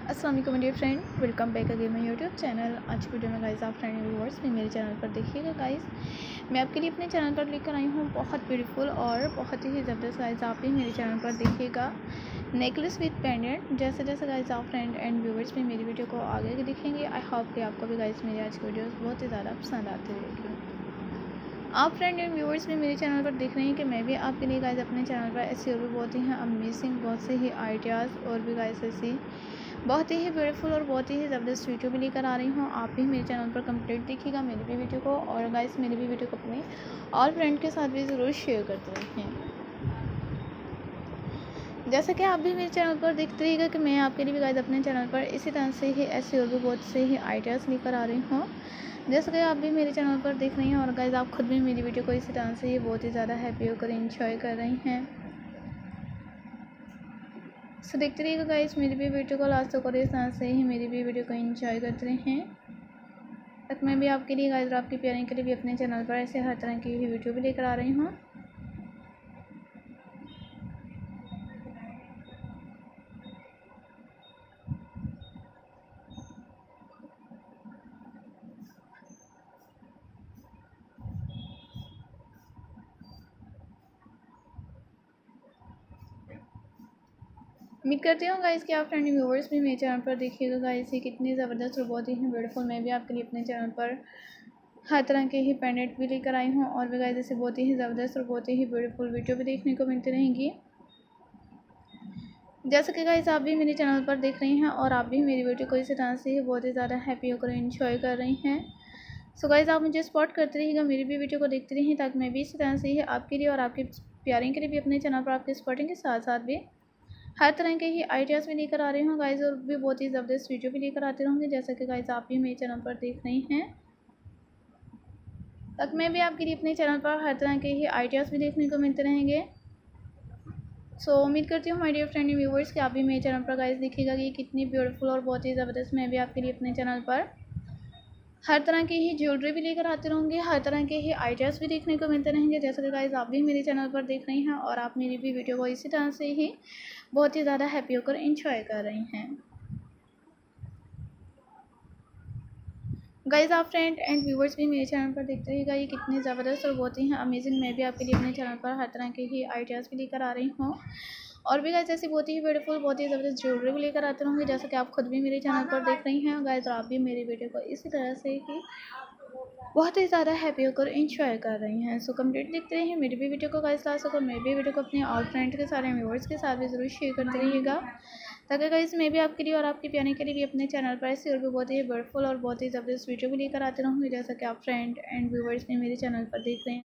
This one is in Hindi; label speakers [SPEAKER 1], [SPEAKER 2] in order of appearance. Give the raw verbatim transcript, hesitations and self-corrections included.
[SPEAKER 1] अस्सलाम वालेकुम dear friend, welcome back again my YouTube channel. आज की वीडियो में गाइस आप फ्रेंड व्यूअर्स भी मेरे चैनल पर देखिएगा। गाइस मैं आपके लिए अपने चैनल पर लेकर आई हूँ बहुत ब्यूटीफुल और बहुत ही ज़बरदस्त। गाइस आप भी मेरे चैनल पर देखिएगा नेकलेस विद पेंडेंट। जैसे जैसे गाइस आप फ्रेंड एंड व्यूअर्स भी मेरी वीडियो को आगे देखेंगे, आई होप कि आपको भी गाइस मेरी आज की वीडियो बहुत ही ज़्यादा पसंद आती रहेगी। आप फ्रेंड एंड व्यूअर्स भी मेरे चैनल पर देख रहे हैं कि मैं भी आपके लिए गाइस अपने चैनल पर ऐसी और भी बहुत ही अमेजिंग बहुत से ही आइडियाज़ और भी गाइस ऐसी बहुत ही ब्यूटीफुल और बहुत ही ज़बरदस्त वीडियो भी लेकर आ रही हूँ। आप भी मेरे चैनल पर कंप्लीट देखिएगा मेरी भी वीडियो को, और गाइस मेरी भी वीडियो को अपने और फ्रेंड के साथ भी ज़रूर शेयर करते रहें। जैसा कि आप भी मेरे चैनल पर देखते रहिएगा कि मैं आपके लिए भी गाइस अपने चैनल पर इसी तरह से ही ऐसे और भी बहुत से ही आइडियाज़ लेकर आ रही हूँ। जैसे कि आप भी मेरे चैनल पर देख रही हैं और गाइस आप खुद भी मेरी वीडियो को इसी तरह से ही बहुत ही ज़्यादा हैप्पी होकर एंजॉय कर रही हैं। सो देखते रहिएगा गाइस मेरी भी वीडियो को लास्ट तक, और इस तरह से ही मेरी भी वीडियो को एंजॉय करते रहें। तक मैं भी आपके लिए गाइस और आपकी प्यारियों के लिए भी अपने चैनल पर ऐसे हर तरह की वीडियो भी लेकर आ रही हूँ। उम्मीद करती हूँ गाइस कि आप फ्रेंड व्यूवर्स भी मेरे चैनल पर देखिएगा। गाइस ये कितनी ज़बरदस्त और बहुत ही ब्यूटीफुल मैं भी आपके लिए अपने चैनल पर हर तरह के ही पेंडेंट भी लेकर आई हूँ, और भी गाइस ऐसे बहुत ही ज़बरदस्त और बहुत ही ब्यूटीफुल वीडियो भी देखने को मिलती रहेंगी। जैसे कि गाइस आप भी मेरे चैनल पर देख रही हैं और आप भी मेरी वीडियो को इसी तरह से ही बहुत ही ज़्यादा हैप्पी होकर एंजॉय कर रही हैं। सो गाइस आप मुझे सपोर्ट करते रहिएगा, मेरी भी वीडियो को देखते रहिए, ताकि मैं भी इसी तरह से ही आपके लिए और आपके प्यारे के लिए भी अपने चैनल पर आपके सपोर्टिंग के साथ साथ भी हर तरह के ही आइडियाज़ भी लेकर आ रही हूँ गाइस, और भी बहुत ही ज़बरदस्त वीडियो भी लेकर आते रहूँगी। जैसा कि गाइस आप भी मेरे चैनल पर देख रही हैं, तक मैं भी आपके लिए अपने चैनल पर हर तरह के ही आइडियाज़ भी देखने को मिलते रहेंगे। सो so, उम्मीद करती हूँ माय डियर फ्रेंड व्यूवर्स कि आप भी मेरे चैनल पर गाइस देखिएगा कि कितनी ब्यूटीफुल और बहुत ही ज़बरदस्त मैं भी आपके लिए अपने चैनल पर हर तरह की ही ज्वेलरी भी लेकर आते रहूँगी, हर तरह के ही आइडियाज़ भी देखने को मिलते रहेंगे। जैसा कि गाइस आप भी मेरे चैनल पर देख रही हैं और आप मेरी भी वीडियो को इसी तरह से ही बहुत ही ज़्यादा हैप्पी होकर एंजॉय कर रही हैं। गाइस आप फ्रेंड एंड व्यूवर्स भी मेरे चैनल पर देखते रहिएगा ये कितनी ज़बरदस्त और बहुत ही अमेजिंग मैं भी आपके लिए अपने चैनल पर हर तरह के ही आइडियाज़ भी लेकर आ रही हूँ, और भी गाइस ऐसी बहुत ही ब्यूटीफुल बहुत ही ज़बरदस्त ज्वेलरी भी लेकर आते रहूँगी। जैसा कि आप खुद भी मेरे चैनल पर देख रही हैं गाइस, और आप भी मेरी वीडियो को इसी तरह से ही बहुत ही ज़्यादा हैप्पी होकर एंजॉय कर रही हैं। सो कंप्लीट देखते रहिए मेरी भी वीडियो को गाइस लास्ट तक, और मेरी भी वीडियो को अपने ऑल फ्रेंड के सारे व्यूअर्स के साथ भी ज़रूर शेयर करते रहिएगा, ताकि गाइस मैं भी आपके लिए और आपके प्यारे के लिए भी अपने चैनल पर ऐसी और भी बहुत ही ब्यूटीफुल और बहुत ही ज़बरदस्त वीडियो भी लेकर आते रहूँगी। जैसा कि आप फ्रेंड एंड व्यूअर्स भी मेरे चैनल पर देख रहे हैं।